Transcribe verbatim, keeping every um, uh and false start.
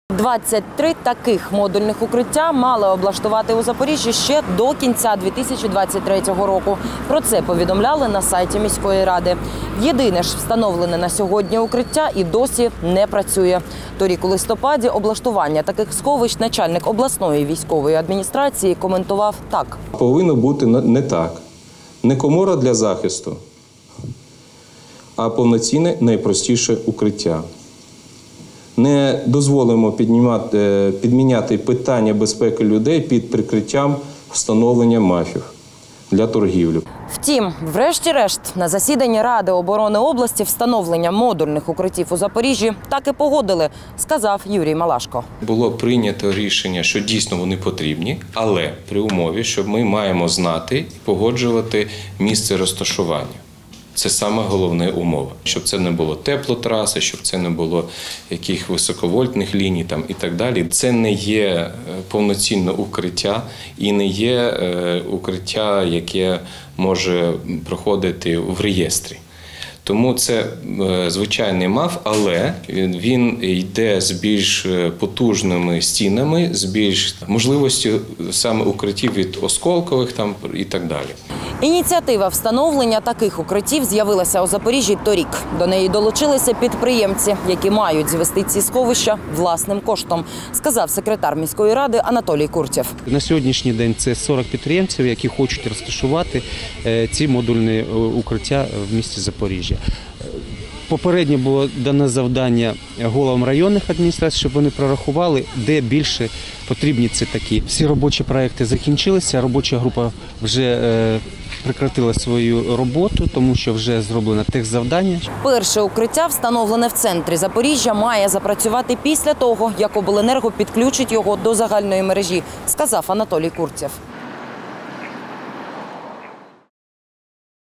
двадцять три таких модульних укриття мали облаштувати у Запоріжжі ще до кінця дві тисячі двадцять третього року. Про це повідомляли на сайті міської ради. Єдине ж встановлене на сьогодні укриття і досі не працює. Торік у листопаді облаштування таких сховищ начальник обласної військової адміністрації коментував так. Повинно бути не так. Не комора для захисту, а повноцінне найпростіше укриття. Не дозволимо піднімати, підміняти питання безпеки людей під прикриттям встановлення мафів для торгівлі. Втім, врешті-решт, на засіданні Ради оборони області встановлення модульних укриттів у Запоріжжі так і погодили, сказав Юрій Малашко. Було прийнято рішення, що дійсно вони потрібні, але при умові, що ми маємо знати і погоджувати місце розташування. Це саме головна умова. Щоб це не було теплотраси, щоб це не було яких високовольтних ліній там, і так далі. Це не є повноцінне укриття і не є укриття, яке може проходити в реєстрі. Тому це звичайний МАФ, але він йде з більш потужними стінами, з більш можливістю саме укриттів від осколкових там, і так далі. Ініціатива встановлення таких укриттів з'явилася у Запоріжжі торік. До неї долучилися підприємці, які мають звести ці сховища власним коштом, сказав секретар міської ради Анатолій Куртєв. На сьогоднішній день це сорок підприємців, які хочуть розташувати ці модульні укриття в місті Запоріжжя. Попередньо було дане завдання головам районних адміністрацій, щоб вони прорахували, де більше потрібні це такі. Всі робочі проекти закінчилися, робоча група вже прекратила свою роботу, тому що вже зроблено техзавдання. Перше укриття, встановлене в центрі Запоріжжя, має запрацювати після того, як обленерго підключить його до загальної мережі, сказав Анатолій Куртєв.